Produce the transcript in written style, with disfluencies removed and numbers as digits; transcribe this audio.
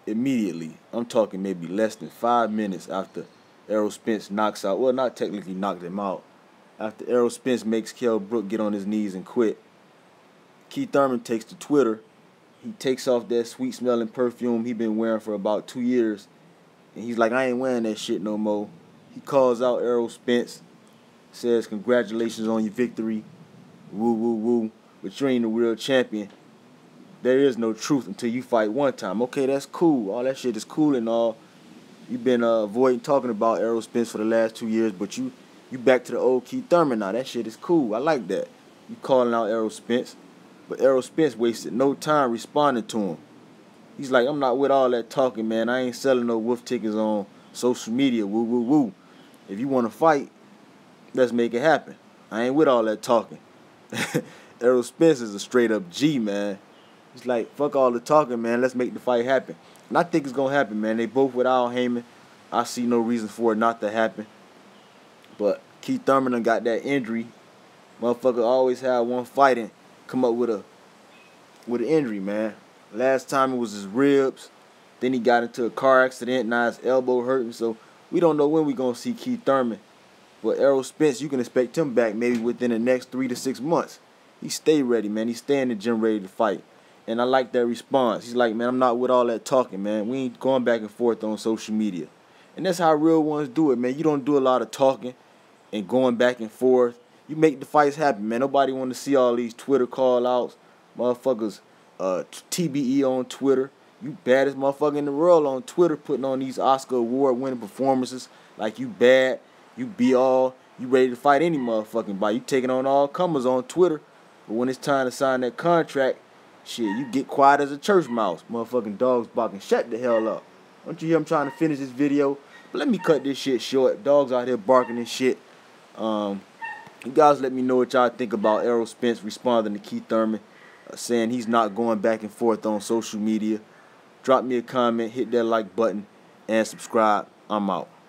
immediately. I'm talking maybe less than 5 minutes after Errol Spence knocks out, well, not technically knocked him out. After Errol Spence makes Kell Brook get on his knees and quit, Keith Thurman takes to Twitter. He takes off that sweet-smelling perfume he been wearing for about 2 years, and he's like, I ain't wearing that shit no more. He calls out Errol Spence, says, congratulations on your victory, woo, woo, woo, but you ain't the real champion. There is no truth until you fight one time. Okay, that's cool. All that shit is cool and all. You've been avoiding talking about Errol Spence for the last 2 years, but you back to the old Keith Thurman now. That shit is cool. I like that. You calling out Errol Spence. But Errol Spence wasted no time responding to him. He's like, I'm not with all that talking, man. I ain't selling no wolf tickets on social media. Woo, woo, woo. If you want to fight, let's make it happen. I ain't with all that talking. Errol Spence is a straight up G, man. He's like, fuck all the talking, man. Let's make the fight happen. And I think it's going to happen, man. They both with Al Heyman. I see no reason for it not to happen. But Keith Thurman done got that injury. Motherfucker always had one fighting. Come up with an injury, man. Last time it was his ribs. Then he got into a car accident. Now his elbow hurting. So we don't know when we going to see Keith Thurman. But Errol Spence, you can expect him back maybe within the next 3 to 6 months. He stay ready, man. He stay in the gym ready to fight. And I like that response. He's like, man, I'm not with all that talking, man. We ain't going back and forth on social media. And that's how real ones do it, man. You don't do a lot of talking and going back and forth. You make the fights happen, man. Nobody want to see all these Twitter call-outs. Motherfuckers, TBE on Twitter. You baddest motherfucker in the world on Twitter putting on these Oscar award-winning performances like you bad, you be all, you ready to fight any motherfucking body. You taking on all comers on Twitter. But when it's time to sign that contract, shit, you get quiet as a church mouse. Motherfucking dogs barking. Shut the hell up. Don't you hear I'm trying to finish this video? But let me cut this shit short. Dogs out here barking and shit. You guys let me know what y'all think about Errol Spence responding to Keith Thurman, saying he's not going back and forth on social media. Drop me a comment, hit that like button, and subscribe. I'm out.